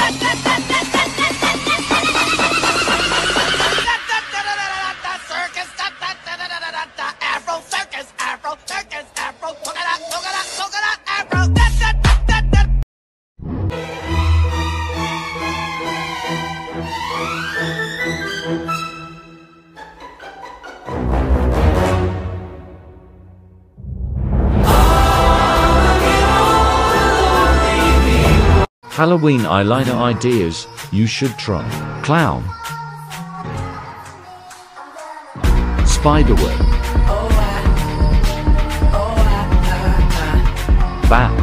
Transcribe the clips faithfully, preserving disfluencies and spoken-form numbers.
Halloween eyeliner ideas you should try. Clown, spiderweb, bat,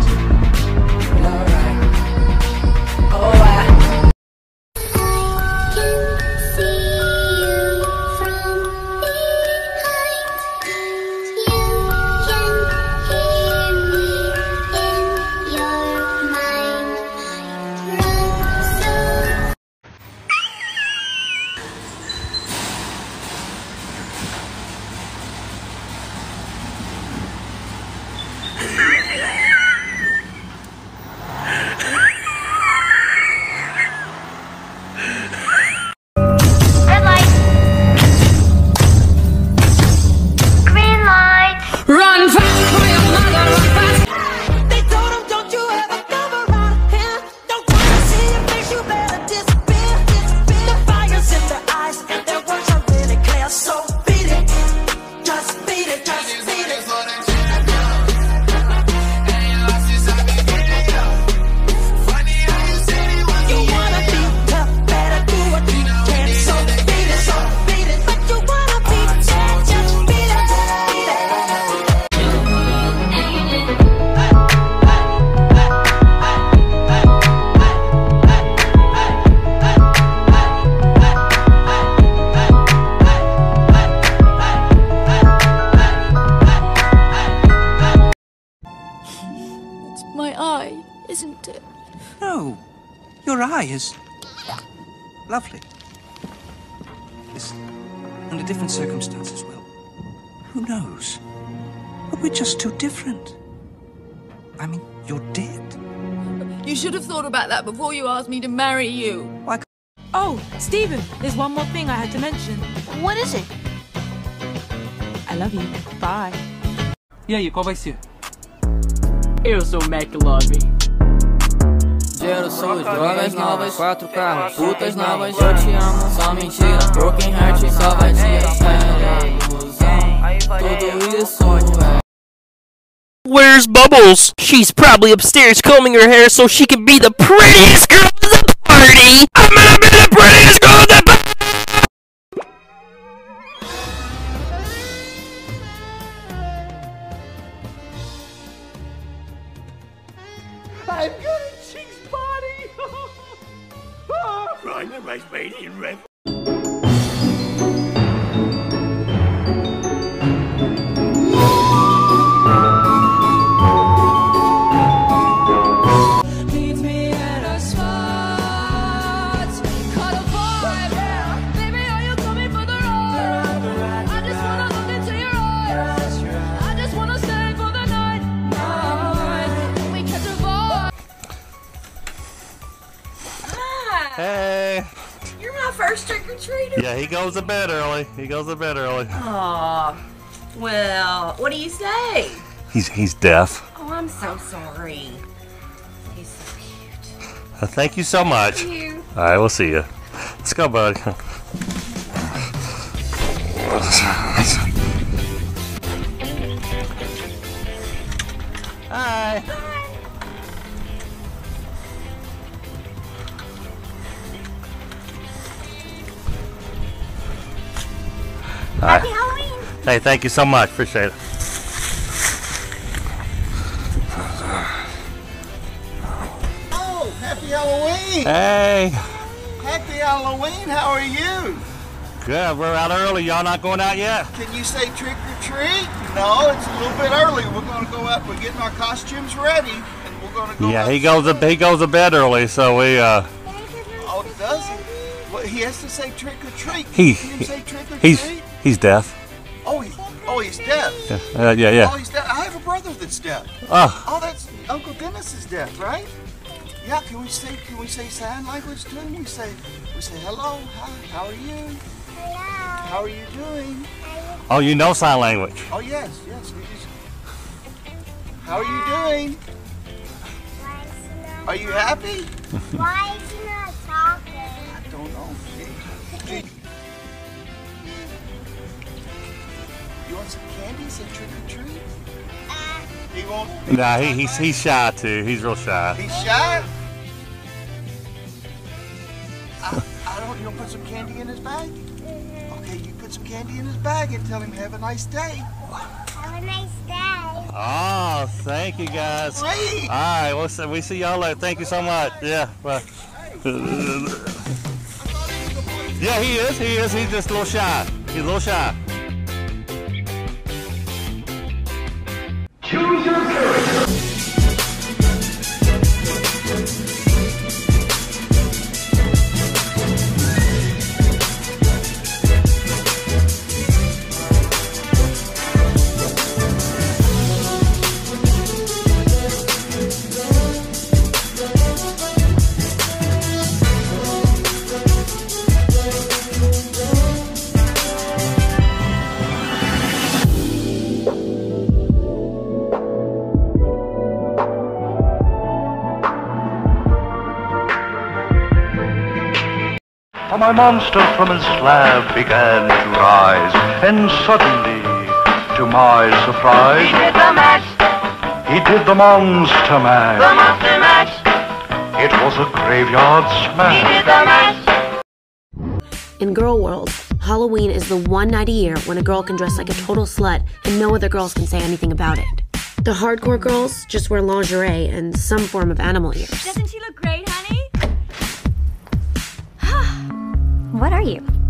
My eye, isn't it? No, your eye is lovely. It's under different circumstances, well, who knows? But we're just too different. I mean, you're dead. You should have thought about that before you asked me to marry you. Why? Oh, Stephen, there's one more thing I had to mention. What is it? I love you. Bye. E aí, qual vai ser? Eu sou o McLovin. Gero suas drogas novas, quatro carros, putas novas. Eu te amo, só mentira. Broken heart só vai te achar. Ilusão, tudo isso é. Where's Bubbles? She's probably upstairs combing her hair so she can be the prettiest girl at the party. I'm gonna be the prettiest girl at the party. I've got a chick's body! Right, everybody's made in red. Meet me at a spot. Call a vibe. Baby, are you coming for the ride? I just wanna look into your eyes. I just wanna stay for the night. Night. We catch a vibe. Hey. You're my first trick-or-treater. Yeah, he goes to bed early. He goes to bed early. Aw. Well, what do you say? He's he's deaf. Oh, I'm so sorry. He's so cute. Uh, thank you so much. Thank you. All right, we'll see you. Let's go, bud. Hi. Happy Halloween. Hey, thank you so much. Appreciate it. Oh, happy Halloween! Hey. Happy Halloween, how are you? Good, we're out early. Y'all not going out yet? Can you say trick or treat? No, it's a little bit early. We're going to go out. We're getting our costumes ready, and we're going to go Yeah, out he goes to he goes to bed early, so we uh. Oh, does he? Well, he has to say trick or treat. He, Can you he say trick or he's treat? he's deaf. Oh, he, oh, he's deaf. Yeah, uh, yeah, yeah. Oh, he's deaf. I have a brother that's deaf. Oh. Oh, that's Uncle Dennis is deaf, right? Yeah, can we say can we say sign language to him? We say we say hello, hi, how are you? Hello. How are you doing? Oh, you know sign language. Oh yes, yes. We just, how are you doing? Why is he not Are you happy? Why is he not talking? I don't know. Gee. You want some candy? Say trick or treat. Uh, He won't. Nah, he, he's he's shy too. He's real shy. He's shy. I, I don't. You don't put some candy in his bag? Okay, you put some candy in his bag and tell him have a nice day. have a nice day. Oh, thank you guys. Sweet. All right, we'll see, we see y'all later. Thank you so much. Yeah. Bye. Yeah, he is. He is. He's just a little shy. He's a little shy. Choose your character. For my monster from his slab began to rise, and suddenly, to my surprise, He did the mash. he did the monster mash. The monster mash. It was a graveyard He smash. did the mash. In girl world, Halloween is the one night a year when a girl can dress like a total slut and no other girls can say anything about it. The hardcore girls just wear lingerie and some form of animal ears. Doesn't she look great, honey? What are you?